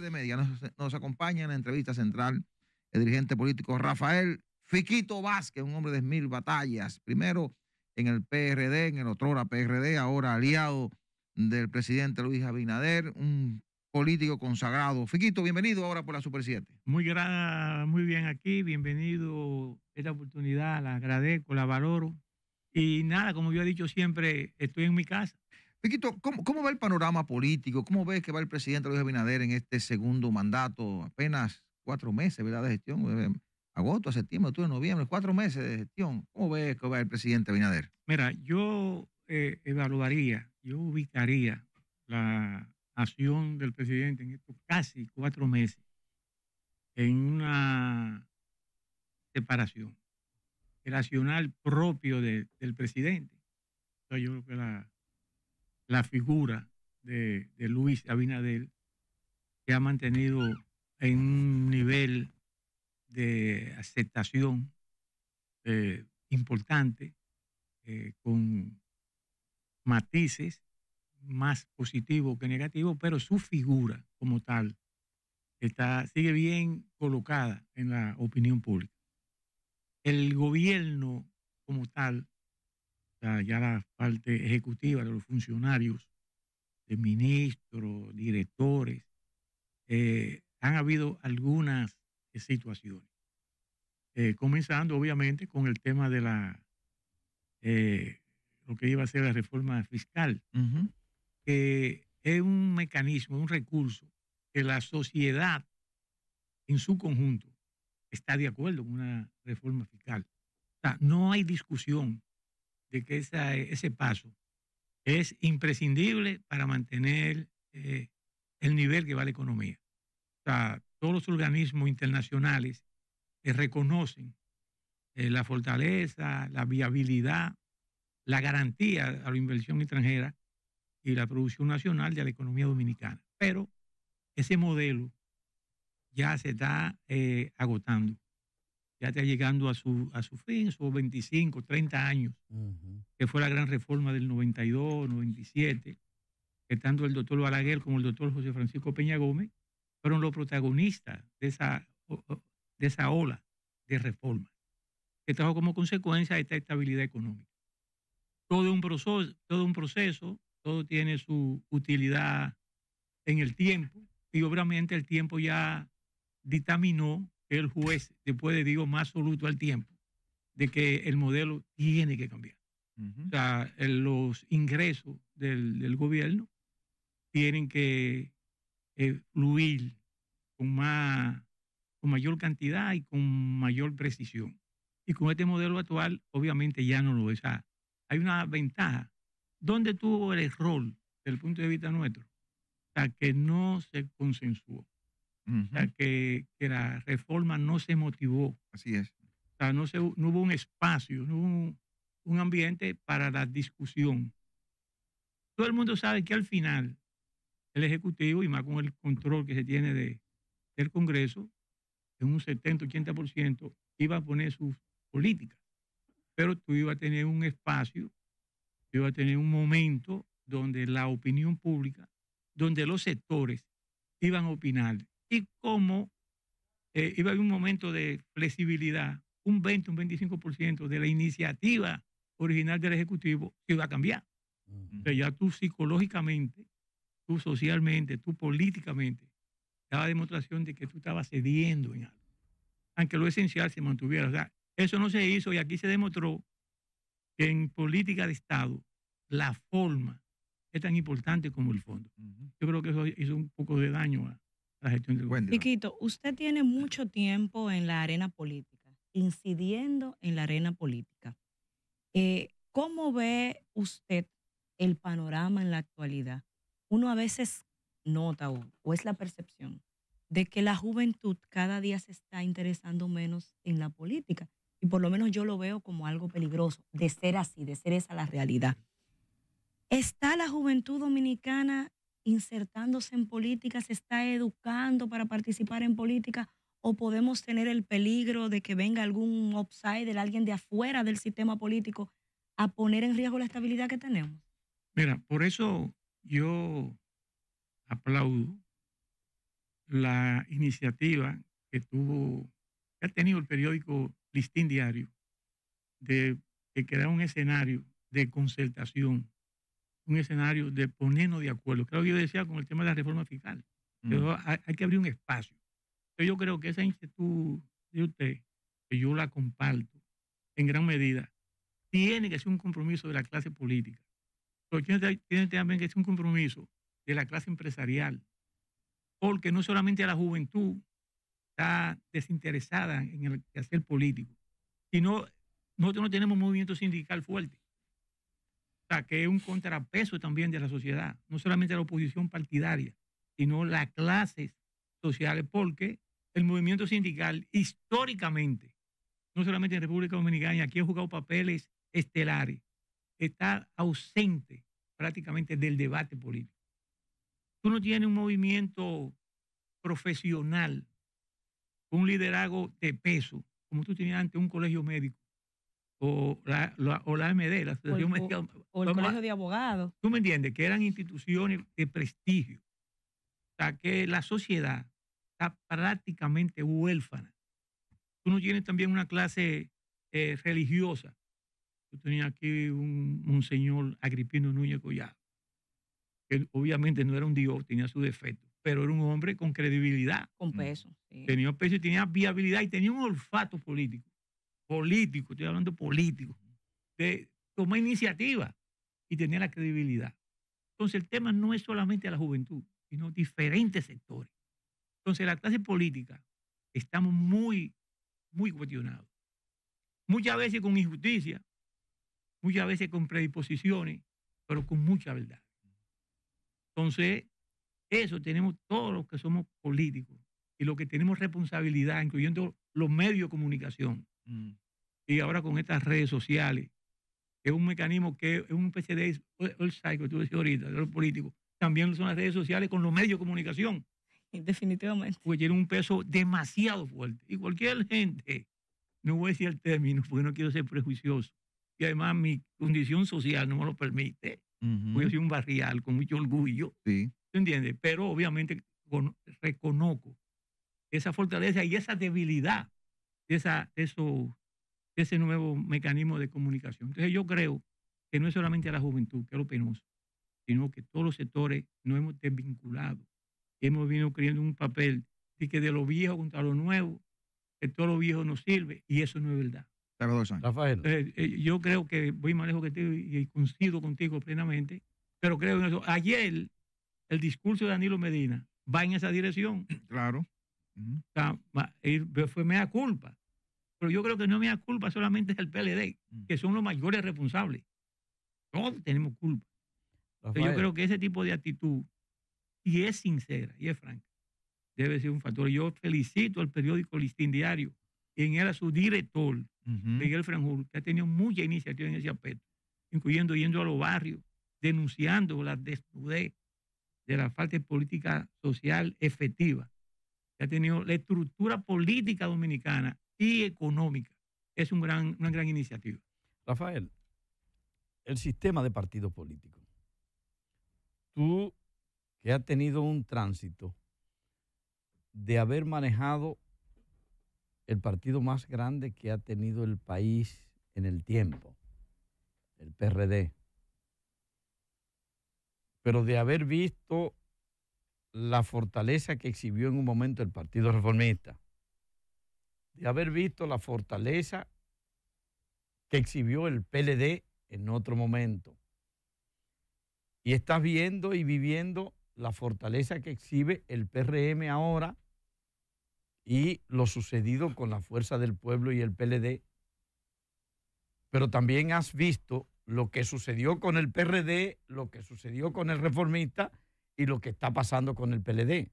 de Media. Nos acompaña en la entrevista central el dirigente político Rafael Fiquito Vázquez, un hombre de 1000 batallas. Primero en el PRD, en el otrora PRD, ahora aliado del presidente Luis Abinader, un político consagrado. Fiquito, bienvenido ahora por la Super 7. Muy bien aquí, bienvenido. Esta oportunidad la agradezco, la valoro. Y nada, como yo he dicho siempre, estoy en mi casa. Fiquito, ¿cómo va el panorama político? ¿Cómo ves que va el presidente Luis Abinader en este segundo mandato? Apenas 4 meses, ¿verdad?, de gestión. Agosto, septiembre, octubre, noviembre, 4 meses de gestión. ¿Cómo ves que va el presidente Abinader? Mira, yo yo ubicaría la acción del presidente en estos casi 4 meses en una separación, el accionar propio del presidente. Entonces, yo creo que la figura de Luis Abinader se ha mantenido en un nivel de aceptación importante, con matices más positivos que negativos, pero su figura como tal sigue bien colocada en la opinión pública. El gobierno como tal, o sea, ya la parte ejecutiva de los funcionarios, de ministros, directores, han habido algunas situaciones. Comenzando obviamente con el tema de lo que iba a ser la reforma fiscal, que es un mecanismo, un recurso que la sociedad en su conjunto está de acuerdo con una reforma fiscal. O sea, no hay discusión de que ese paso es imprescindible para mantener el nivel que va la economía. O sea, todos los organismos internacionales reconocen la fortaleza, la viabilidad, la garantía a la inversión extranjera y la producción nacional de la economía dominicana. Pero ese modelo ya se está agotando, ya está llegando a su fin, sus 25, 30 años, que fue la gran reforma del 92, 97, que tanto el doctor Balaguer como el doctor José Francisco Peña Gómez fueron los protagonistas de esa ola de reformas, que trajo como consecuencia esta estabilidad económica. Todo es un proceso, todo tiene su utilidad en el tiempo, y obviamente el tiempo ya dictaminó, el juez, después de digo más absoluto al tiempo, de que el modelo tiene que cambiar. O sea, los ingresos del gobierno tienen que fluir con mayor cantidad y con mayor precisión. Y con este modelo actual, obviamente ya no lo es. O sea, hay una ventaja. ¿Dónde tuvo el error desde el punto de vista nuestro? O sea, que no se consensuó. O sea, que la reforma no se motivó. Así es. O sea, no hubo un espacio, no hubo un ambiente para la discusión. Todo el mundo sabe que al final el Ejecutivo, y más con el control que se tiene del Congreso, en un 70-80% iba a poner sus políticas. Pero tú ibas a tener un espacio, ibas a tener un momento donde la opinión pública, donde los sectores iban a opinar. Y como iba a haber un momento de flexibilidad, un 20, un 25% de la iniciativa original del Ejecutivo se iba a cambiar. O sea, ya tú psicológicamente, tú socialmente, tú políticamente, daba demostración de que tú estabas cediendo en algo, aunque lo esencial se mantuviera. O sea, eso no se hizo, y aquí se demostró que en política de Estado la forma es tan importante como el fondo. Yo creo que eso hizo un poco de daño a la gestión del gobierno. Chiquito, usted tiene mucho tiempo en la arena política, incidiendo en la arena política. ¿Cómo ve usted el panorama en la actualidad? Uno a veces nota o es la percepción de que la juventud cada día se está interesando menos en la política. Y por lo menos yo lo veo como algo peligroso, de ser así, de ser esa la realidad. ¿Está la juventud dominicana insertándose en política, se está educando para participar en política, o podemos tener el peligro de que venga algún outsider, alguien de afuera del sistema político, a poner en riesgo la estabilidad que tenemos? Mira, por eso yo aplaudo la iniciativa que ha tenido el periódico Listín Diario de crear un escenario de concertación, un escenario de ponernos de acuerdo. Claro que yo decía con el tema de la reforma fiscal, pero hay que abrir un espacio. Pero yo creo que esa inquietud de usted, que yo la comparto en gran medida, tiene que ser un compromiso de la clase política, pero tiene también que ser un compromiso de la clase empresarial, porque no solamente la juventud está desinteresada en el quehacer político, sino nosotros no tenemos movimiento sindical fuerte, o sea, que es un contrapeso también de la sociedad, no solamente la oposición partidaria, sino las clases sociales, porque el movimiento sindical históricamente, no solamente en República Dominicana, aquí ha jugado papeles estelares, está ausente prácticamente del debate político. Tú no tienes un movimiento profesional, un liderazgo de peso, como tú tenías ante un colegio médico, o la AMD, la Asociación Médica. O el Colegio de Abogados. Tú me entiendes, que eran instituciones de prestigio. O sea, que la sociedad está prácticamente huérfana. Tú no tienes también una clase religiosa. Yo tenía aquí un monseñor Agripino Núñez Collado, que obviamente no era un dios, tenía su defecto, pero era un hombre con credibilidad. Con peso. Sí. Tenía peso y tenía viabilidad y tenía un olfato político. Político, estoy hablando político, de tomar iniciativa y tener la credibilidad. Entonces el tema no es solamente la juventud, sino diferentes sectores. Entonces la clase política estamos muy cuestionados. Muchas veces con injusticia, muchas veces con predisposiciones, pero con mucha verdad. Entonces, eso tenemos todos los que somos políticos y los que tenemos responsabilidad, incluyendo los medios de comunicación. Y ahora con estas redes sociales, que es un mecanismo que es un especie de el psycho, tú decías ahorita, de los políticos, también son las redes sociales con los medios de comunicación. Definitivamente. Porque tienen un peso demasiado fuerte. Y cualquier gente, no voy a decir el término porque no quiero ser prejuicioso, y además mi condición social no me lo permite, porque yo soy un barrial con mucho orgullo, sí. ¿tú entiendes? Pero obviamente reconozco esa fortaleza y esa debilidad de ese nuevo mecanismo de comunicación. Entonces yo creo que no es solamente a la juventud, que es lo penoso, sino que todos los sectores nos hemos desvinculado. Hemos venido creyendo un papel de que de lo viejo contra lo nuevo, que todo lo viejo nos sirve, y eso no es verdad. Rafael. Yo creo que voy más lejos que tú y coincido contigo plenamente, pero creo en eso. Ayer el discurso de Danilo Medina va en esa dirección. Claro. O sea, fue mea culpa. Pero yo creo que no es mea culpa solamente del PLD, que son los mayores responsables. Todos tenemos culpa. Yo creo que ese tipo de actitud, y es sincera y es franca, debe ser un factor. Yo felicito al periódico Listín Diario, en él a su director, Miguel Franjul, que ha tenido mucha iniciativa en ese aspecto, incluyendo yendo a los barrios, denunciando la desnudez de la falta de política social efectiva, que ha tenido la estructura política dominicana y económica. Es una gran iniciativa. Rafael, el sistema de partidos políticos. Tú, que has tenido un tránsito de haber manejado el partido más grande que ha tenido el país en el tiempo, el PRD, pero de haber visto la fortaleza que exhibió en un momento el Partido Reformista, de haber visto la fortaleza que exhibió el PLD en otro momento, y estás viendo y viviendo la fortaleza que exhibe el PRM ahora y lo sucedido con la Fuerza del Pueblo y el PLD, pero también has visto lo que sucedió con el PRD, lo que sucedió con el Reformista y lo que está pasando con el PLD.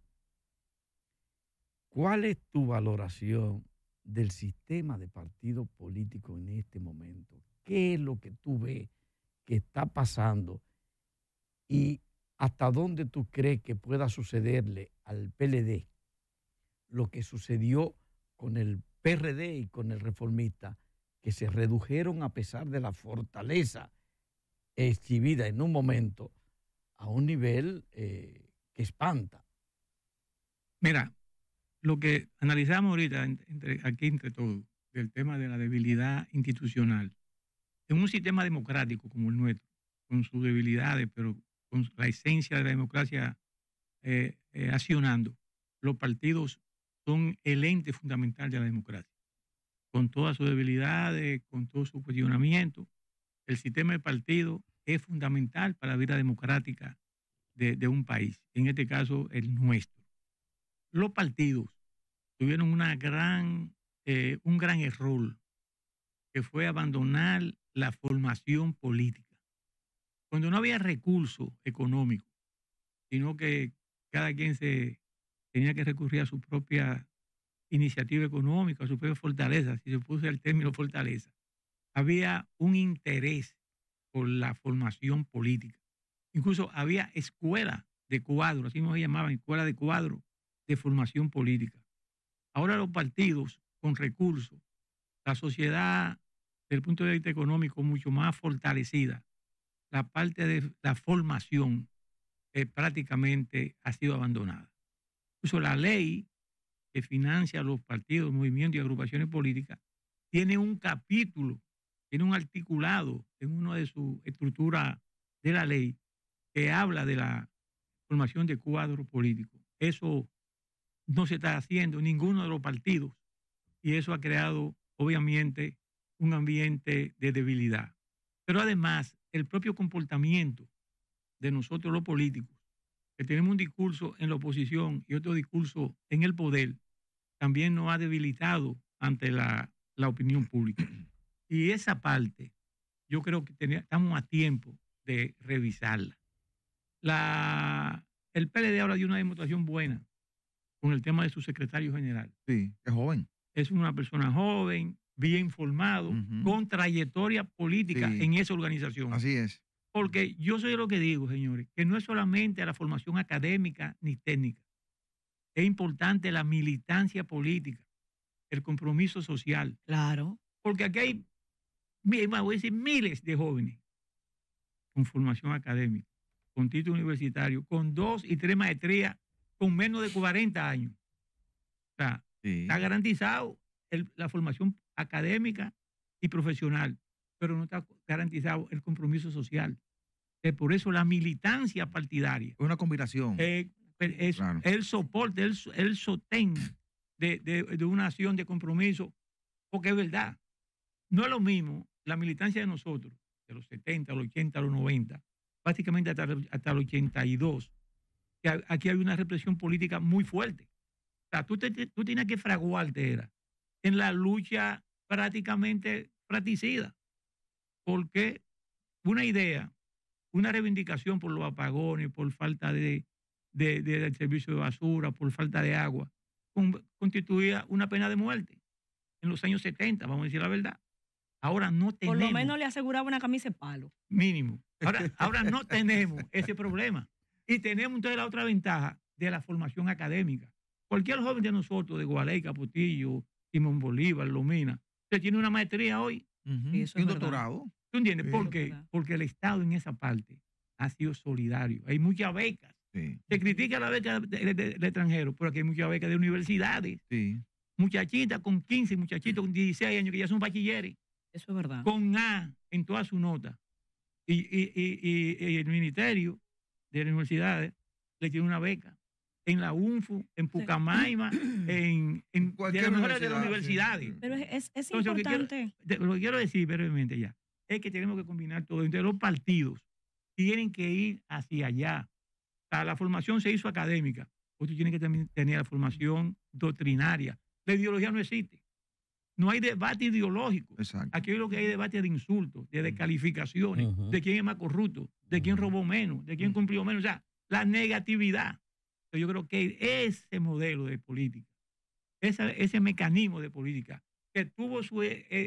¿Cuál es tu valoración del sistema de partidos políticos en este momento? ¿Qué es lo que tú ves que está pasando y hasta dónde tú crees que pueda sucederle al PLD lo que sucedió con el PRD y con el Reformista, que se redujeron a pesar de la fortaleza exhibida en un momento a un nivel que espanta? Mira, lo que analizamos ahorita aquí entre todos, del tema de la debilidad institucional, en un sistema democrático como el nuestro, con sus debilidades, pero con la esencia de la democracia accionando, los partidos son el ente fundamental de la democracia. Con todas sus debilidades, con todo su cuestionamiento, el sistema de partido es fundamental para la vida democrática de un país, en este caso el nuestro. Los partidos tuvieron un gran error, que fue abandonar la formación política. Cuando no había recursos económicos, sino que cada quien se tenía que recurrir a su propia iniciativa económica, a su propia fortaleza, si se puso el término fortaleza, había un interés por la formación política. Incluso había escuela de cuadro, así nos llamaban, escuela de cuadro de formación política. Ahora los partidos con recursos, la sociedad desde el punto de vista económico mucho más fortalecida, la parte de la formación prácticamente ha sido abandonada. Incluso la ley que financia los partidos, movimientos y agrupaciones políticas tiene un capítulo, tiene un articulado en una de sus estructuras de la ley que habla de la formación de cuadros políticos. Eso no se está haciendo en ninguno de los partidos y eso ha creado obviamente un ambiente de debilidad. Pero además el propio comportamiento de nosotros los políticos, que tenemos un discurso en la oposición y otro discurso en el poder, también nos ha debilitado ante la opinión pública. Y esa parte yo creo que estamos a tiempo de revisarla. El PLD ahora dio una demostración buena con el tema de su secretario general. Sí, es joven. Es una persona joven, bien formado, con trayectoria política en esa organización. Así es. Porque yo soy lo que digo, señores, que no es solamente la formación académica ni técnica. Es importante la militancia política, el compromiso social. Claro. Porque aquí hay, voy a decir, miles de jóvenes con formación académica, con título universitario, con 2 y 3 maestrías, con menos de 40 años. O sea, está garantizado la formación académica y profesional, pero no está garantizado el compromiso social. Por eso la militancia partidaria. Es una combinación. Claro. El soporte, el sostén de una acción de compromiso, porque es verdad. No es lo mismo la militancia de nosotros, de los 70, los 80, los 90, prácticamente hasta el 82, que aquí hay una represión política muy fuerte. O sea, tú tienes que fraguarte en la lucha prácticamente fratricida, porque una idea, una reivindicación por los apagones, por falta del servicio de basura, por falta de agua, constituía una pena de muerte en los años 70, vamos a decir la verdad. Ahora no tenemos. Por lo menos le aseguraba una camisa de palo. Mínimo. Ahora no tenemos ese problema. Y tenemos entonces la otra ventaja de la formación académica. Cualquier joven de nosotros, de Gualey, Capotillo, Simón Bolívar, Lomina, usted tiene una maestría hoy. Y un doctorado. ¿Tú entiendes? Sí. ¿Por qué? Porque el Estado en esa parte ha sido solidario. Hay muchas becas. Sí. Se critica la beca del extranjero, pero aquí hay muchas becas de universidades. Sí. Muchachitas con 15, muchachitos con 16 años que ya son bachilleres. Eso es verdad. Con A en toda su nota. Y el Ministerio de las Universidades le tiene una beca. En la UNFU, en Pucamaima, en cualquier de las mejores de las universidad, universidades. sí. Pero es Entonces, importante. lo que quiero decir brevemente ya es que tenemos que combinar todo. Entonces, los partidos tienen que ir hacia allá. O sea, la formación se hizo académica. Usted tiene que también tener la formación doctrinaria. La ideología no existe. No hay debate ideológico. Exacto. Aquí lo que hay debate de insultos, de descalificaciones, de quién es más corrupto, de quién robó menos, de quién cumplió menos. O sea, la negatividad. Yo creo que ese modelo de política, ese mecanismo de política que tuvo su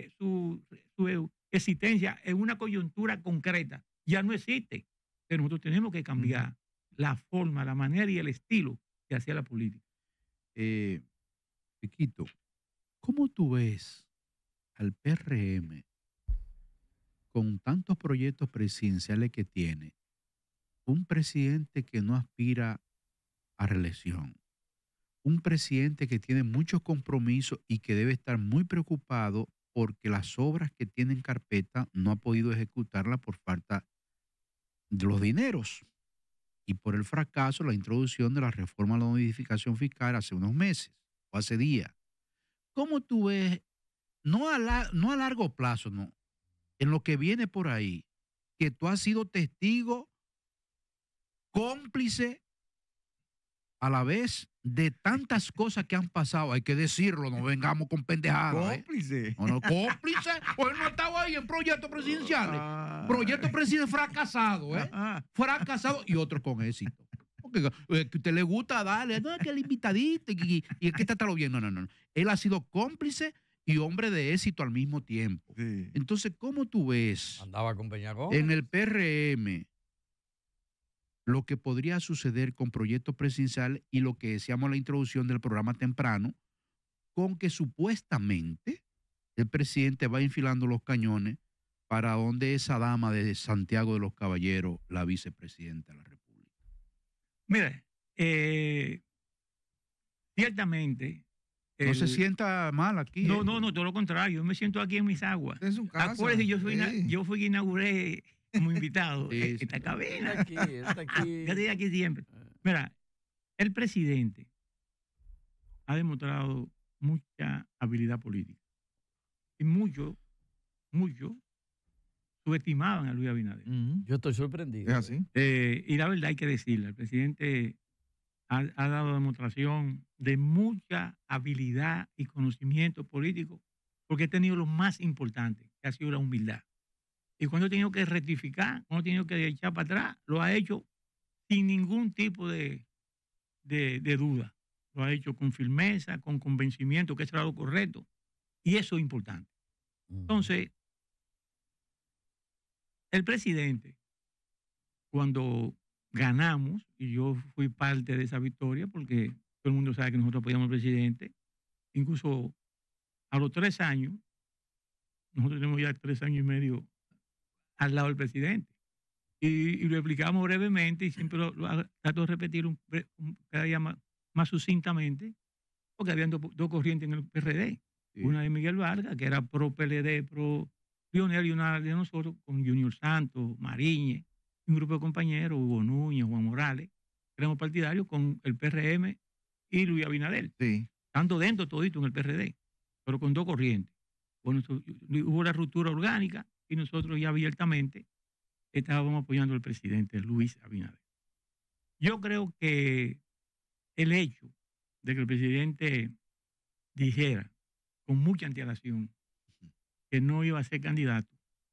existencia en una coyuntura concreta, ya no existe. Pero nosotros tenemos que cambiar la forma, la manera y el estilo de hacer la política. Piquito, ¿cómo tú ves al PRM con tantos proyectos presidenciales que tiene? Un presidente que no aspira a reelección, un presidente que tiene muchos compromisos y que debe estar muy preocupado porque las obras que tiene en carpeta no ha podido ejecutarlas por falta de los dineros y por el fracaso de la introducción de la reforma a la modificación fiscal hace unos meses o hace días. ¿Cómo tú ves, no a largo plazo, no, en lo que viene por ahí, que tú has sido testigo, cómplice, a la vez de tantas cosas que han pasado? Hay que decirlo, no vengamos con pendejadas. Cómplice. No, cómplice. O él no estaba ahí en proyectos presidenciales. Proyectos presidenciales fracasados, Fracasados y otros con éxito. Porque que usted le gusta darle, no, que el invitadito y es que está lo bien. No. Él ha sido cómplice y hombre de éxito al mismo tiempo. Sí. Entonces, ¿cómo tú ves Andaba con Peñagón. en el PRM lo que podría suceder con proyectos presidenciales y lo que decíamos en la introducción del programa temprano, con que supuestamente el presidente va infilando los cañones para donde esa dama de Santiago de los Caballeros, la vicepresidenta de la República? Mira, ciertamente... No se sienta mal aquí. No, todo lo contrario. Yo me siento aquí en mis aguas. Es su casa. Acuérdese, yo fui que inauguré como invitado esta cabina. Está aquí. Yo estoy aquí siempre. Mira, el presidente ha demostrado mucha habilidad política. Y mucho subestimaban a Luis Abinader. Yo estoy sorprendido. Es así. Y la verdad hay que decirle, el presidente ha dado demostración de mucha habilidad y conocimiento político, porque ha tenido lo más importante, que ha sido la humildad. Y cuando ha tenido que rectificar, cuando ha tenido que echar para atrás, lo ha hecho sin ningún tipo de duda. Lo ha hecho con firmeza, con convencimiento, que eso era lo correcto. Y eso es importante. Entonces, el presidente, cuando ganamos, y yo fui parte de esa victoria, porque todo el mundo sabe que nosotros apoyamos al presidente, incluso a los 3 años, nosotros tenemos ya 3 años y medio al lado del presidente. Y lo explicamos brevemente y siempre lo trato de repetir cada día más sucintamente, porque habían dos corrientes en el PRD. Sí. Una de Miguel Vargas, que era pro PLD, pro Lionel, y una de nosotros con Junior Santos, Mariñez, un grupo de compañeros, Hugo Núñez, Juan Morales, éramos partidarios con el PRM y Luis Abinader. Sí. Tanto dentro todito en el PRD, pero con dos corrientes. Bueno, hubo la ruptura orgánica y nosotros ya abiertamente estábamos apoyando al presidente Luis Abinader. Yo creo que el hecho de que el presidente dijera con mucha antelación que no iba a ser candidato,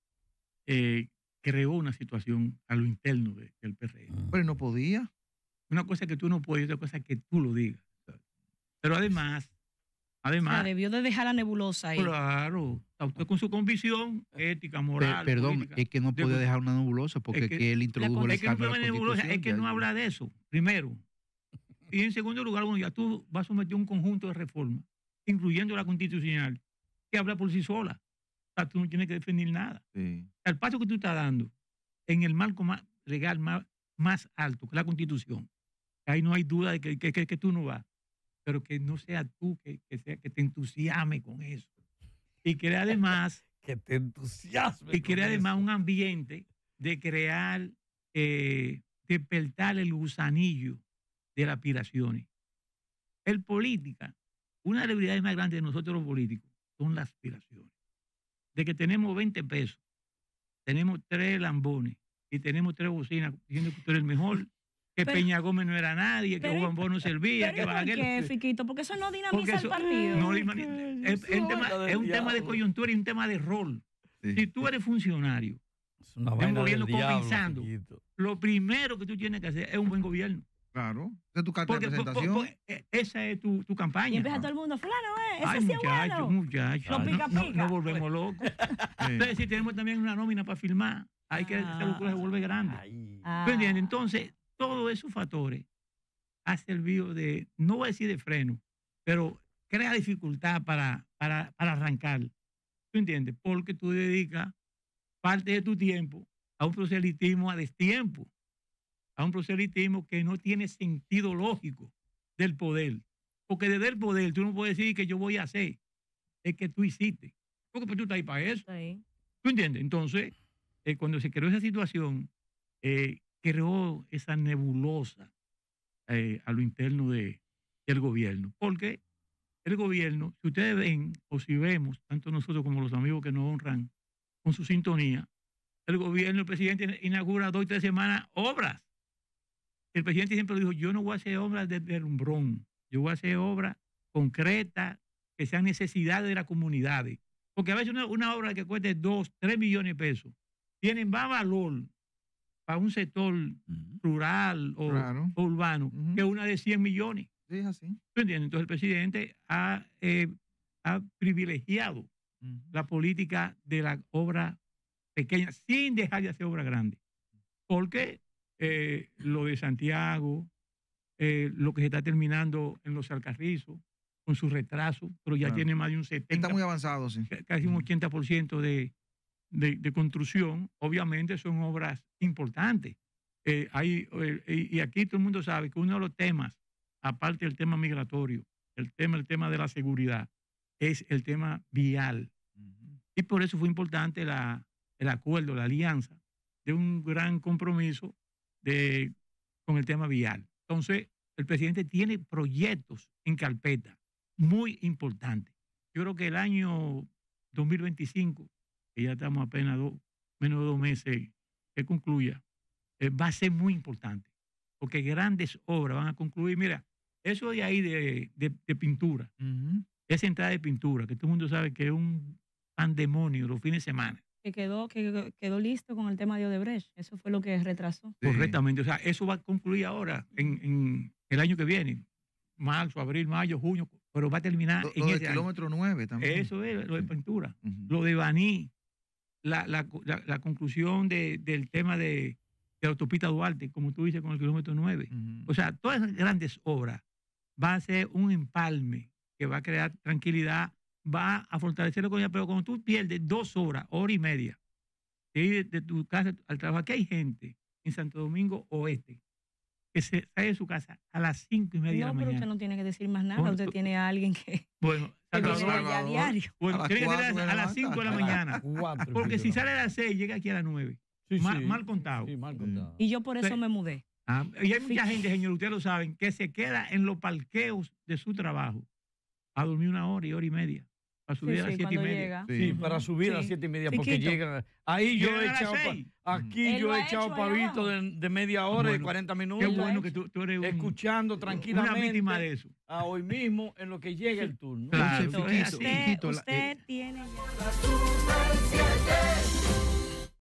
creó una situación a lo interno del PRM. Pero no podía. Una cosa que tú no puedes, otra cosa que tú lo digas. Pero además... O sea, debió de dejar la nebulosa ahí. Claro, usted con su convicción ética, moral. Perdón, política, es que no puede dejar una nebulosa porque es que él introdujo el cambio de la Constitución. Es que no habla de eso, primero. Y en segundo lugar, bueno, ya tú vas a someter un conjunto de reformas, incluyendo la constitucional, que habla por sí sola. O sea, tú no tienes que definir nada. Sí. El paso que tú estás dando en el marco legal más alto, que la Constitución, ahí no hay duda de que tú no vas. Pero que no sea tú que te entusiasme con eso. Y crea además... que te entusiasme. Y crea además un ambiente de crear, despertar el gusanillo de las aspiraciones. El política, una de las habilidades más grandes de nosotros los políticos son las aspiraciones. De que tenemos 20 pesos, tenemos 3 lambones y tenemos 3 bocinas diciendo que tú eres el mejor. Que Peña Gómez no era nadie, que Juan Bosch no servía. ¿Pero por qué, Fiquito? Porque eso no dinamiza el partido. No, es un tema de coyuntura y un tema de rol. Sí. Si tú eres funcionario de un gobierno comenzando, lo primero que tú tienes que hacer es un buen gobierno. Claro. Esa es tu carta de presentación. Esa es tu campaña. Y empieza todo el mundo, fulano, ese sí es bueno. Muchachos. Lo pica, pica. No volvemos locos. Entonces, si tenemos también una nómina para filmar, hay que esa locura se vuelve grande. ¿Tú entiendes? Entonces, todos esos factores han servido de, no voy a decir de freno, pero crea dificultad para arrancar. ¿Tú entiendes? Porque tú dedicas parte de tu tiempo a un proselitismo a destiempo, a un proselitismo que no tiene sentido lógico del poder. Porque desde el poder tú no puedes decir que yo voy a hacer, es que tú hiciste. Porque pues, tú estás ahí para eso. Está ahí. ¿Tú entiendes? Entonces, cuando se creó esa situación, creó esa nebulosa a lo interno del gobierno. Porque el gobierno, si ustedes ven o si vemos, tanto nosotros como los amigos que nos honran con su sintonía, el gobierno, el presidente inaugura 2 y 3 semanas obras. El presidente siempre dijo, yo no voy a hacer obras de rumbrón, yo voy a hacer obras concretas que sean necesidades de las comunidades. Porque a veces una obra que cueste 2, 3 millones de pesos tiene más valor para un sector rural o urbano que una de 100 millones. Sí, es así. ¿Tú entiendes? Entonces el presidente ha privilegiado la política de la obra pequeña sin dejar de hacer obra grande. Porque lo de Santiago, lo que se está terminando en los Alcarrizos, con su retraso, pero ya tiene más de un 70%. Está muy avanzado, sí. Casi un 80% de construcción. Obviamente son obras importantes. Y aquí todo el mundo sabe que uno de los temas, aparte del tema migratorio, el tema de la seguridad, es el tema vial. Y por eso fue importante el acuerdo, la alianza, de un gran compromiso con el tema vial. Entonces, el presidente tiene proyectos en carpeta muy importantes. Yo creo que el año 2025, que ya estamos apenas menos de 2 meses que concluya, va a ser muy importante, porque grandes obras van a concluir. Mira, eso de ahí de pintura, esa entrada de pintura, que todo el mundo sabe que es un pandemonio los fines de semana. Que quedó listo con el tema de Odebrecht. Eso fue lo que retrasó. Sí. Correctamente. O sea, eso va a concluir ahora, en el año que viene. Marzo, abril, mayo, junio, pero va a terminar en Lo ese del año. kilómetro 9 también. Eso es lo de pintura. Lo de Baní, la conclusión del tema de la autopista Duarte, como tú dices, con el kilómetro 9. O sea, todas esas grandes obras van a ser un empalme que va a crear tranquilidad, va a fortalecer la economía, pero cuando tú pierdes 2 horas, hora y media, de ir de tu casa al trabajo, aquí hay gente en Santo Domingo Oeste que se sale de su casa a las 5:30 de la No, pero mañana. usted no tiene que decir más nada. Bueno, Usted tiene a alguien que Bueno, viene Salvador, allá a diario. bueno, a las tiene que 4 salir de a la las 5 de la mañana. mañana. Porque si sale a las 6, llega aquí a las 9. Mal contado. Sí, mal contado. Y yo por eso Sí. me mudé. Y hay mucha gente, señor, ustedes lo saben, que se queda en los parqueos de su trabajo a dormir 1 hora y hora y media. Para subir a las 7:30. cuando llega. Sí, para subir a las Sí. 7:30, porque Chiquito. llegan. Ahí yo Llegan he a las echado. 6. Aquí Él yo lo he ha echado hecho allá pavito abajo. de media hora, de Bueno, 40 Qué minutos. bueno que tú eres Escuchando una tranquilamente. víctima de eso. A hoy mismo en lo que llega el turno. Claro. Entonces, es Fiquito, así. Usted Fiquito, tiene ya.